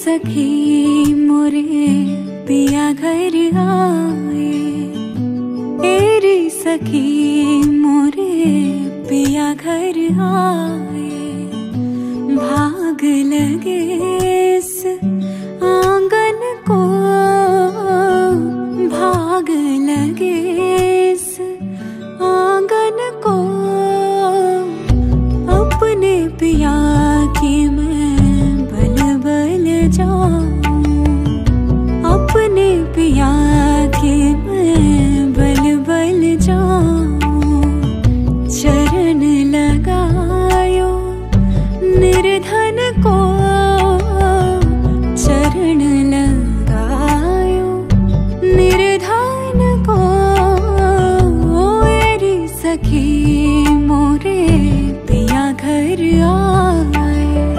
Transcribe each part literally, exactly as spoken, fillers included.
सखी मोरे पिया घर आए, तेरी सखी मोरे पिया घर आए। भाग लगे इस आंगन को, भाग लगे इस आंगन को। अपने पिया की मैं बल बल जाऊं, अपने पिया की मैं बल बल जाऊं। चरण लगायो निर्धन को, चरण लगायो निर्धन को। मेरी सखी मोरे पिया घर आए।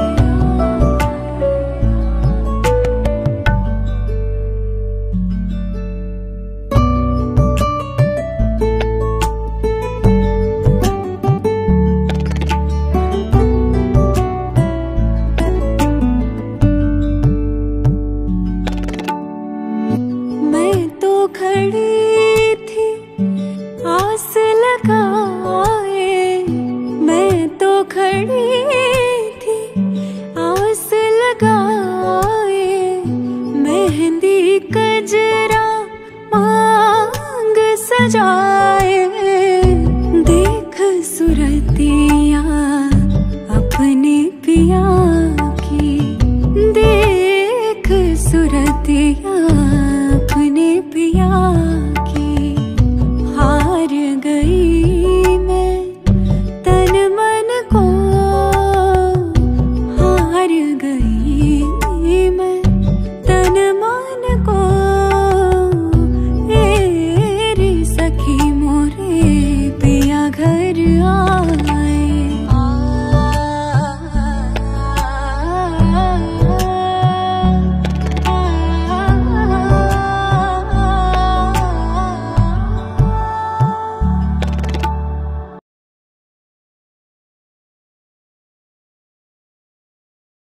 खड़ी थी आस लगाए, मैं तो खड़ी थी आस लगाए। मेहंदी कजरा मांग सजा